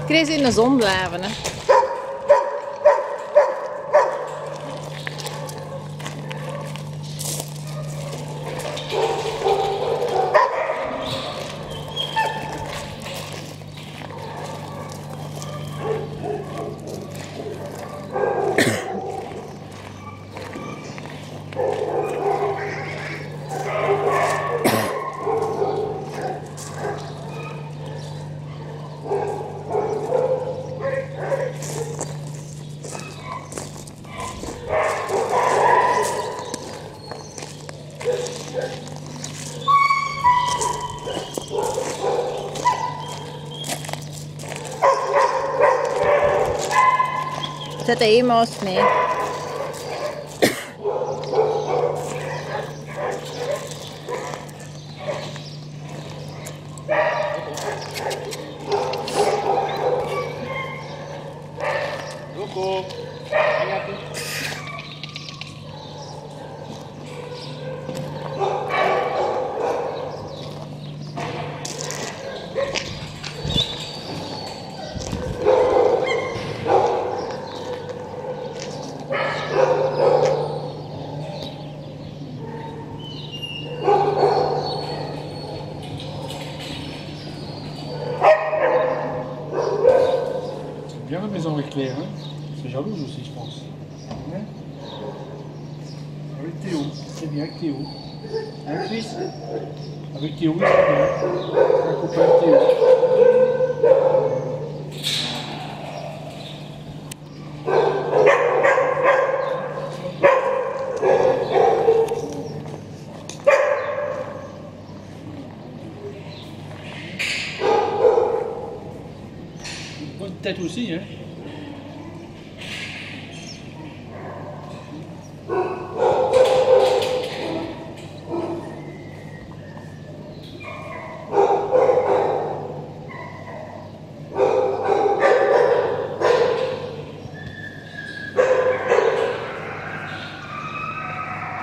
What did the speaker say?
Chris in de zon blijven, hè. Zet de emails mee. Loco, cállate. Bien la maison avec Claire, hein? C'est jalouse aussi, je pense. Hein? Avec Théo, c'est bien avec Théo. Hein, Chris? Avec Théo, c'est bien. Un copain de Théo. Bonne tête aussi, hein?